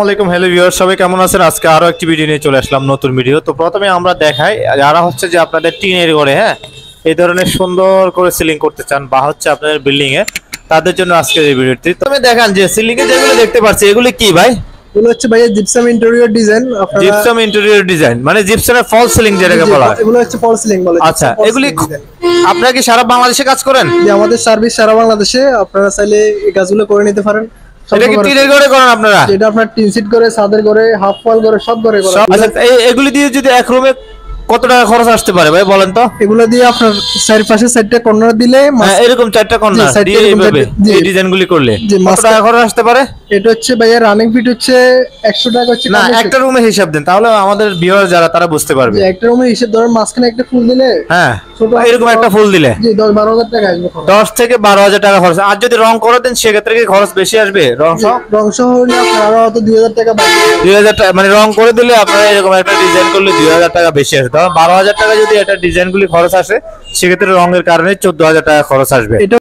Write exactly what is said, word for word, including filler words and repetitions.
আলাইকুম hello viewers, সবাই কেমন আছেন? আজকে আরো একটি ভিডিও নিয়ে চলে আসলাম, নতুন ভিডিও। তো প্রথমে আমরা দেখাই যারা হচ্ছে যে আপনাদের টিনের ঘরে হ্যাঁ এই ধরনের সুন্দর করে সিলিং করতে চান বা হচ্ছে আপনাদের বিল্ডিং এ, তাদের জন্য আজকে এই ভিডিওটি। তুমি দেখান যে সিলিং এ যেগুলো দেখতে পাচ্ছি এগুলো কি ভাই? এগুলো হচ্ছে ভাই জিপসাম ইন্টেরিয়র ডিজাইন। আপনারা জিপসাম ইন্টেরিয়র ডিজাইন মানে জিপসামের ফল সিলিং যেটাকে বলা হয়, এগুলো হচ্ছে ফল সিলিং বলে। আচ্ছা, এগুলি আপনারা কি সারা বাংলাদেশে কাজ করেন? যে আমাদের সার্ভিস সারা বাংলাদেশে, আপনারা চাইলে এই কাজগুলো করে নিতে পারেন। এটা কি টিনের ঘরে করেন আপনারা? এটা আপনার টিন সিট করে, ছাদের ঘরে, হাফ ওয়াল করে, সব ঘরে করেন। আচ্ছা, এগুলি দিয়ে যদি এক রুমে কত টাকা খরচ আসতে পারে ভাই বলেন তো? এগুলো দিয়ে আপনার চারপাশে চারটা কর্নার দিলে, এরকম চারটা কর্নার দিয়ে এইভাবে এই ডিজাইনগুলি করলে কত টাকা খরচ আসতে পারে? এটা হচ্ছে ভাইয়া রানিং ফিট হচ্ছে একশো টাকা হচ্ছে। না, একটা রুমে হিসাব দেন তাহলে আমাদের ভিউয়ার যারা তারা বুঝতে পারবে। একটা রুমে হিসাব ধরেন মাঝখানে একটা ফুল দিলে, হ্যাঁ ছোট এরকম একটা ফুল দিলে জি দশ বারো হাজার টাকা আসবে। দশ থেকে বারো হাজার টাকা খরচ। আর যদি রং করে দেন সেক্ষেত্রে কি খরচ বেশি আসবে? রং সহ রং সহ হলে আরো হয়তো দুই হাজার টাকা বাড়বে। দুই হাজার টাকা মানে রং করে দিলে আপনারা এরকম একটা ডিজাইন করলে দুই হাজার টাকা বেশি আসবে। তখন বারো হাজার টাকা যদি এটা ডিজাইনগুলি খরচ আসে সেক্ষেত্রে রঙের কারণে চোদ্দ হাজার টাকা খরচ আসবে।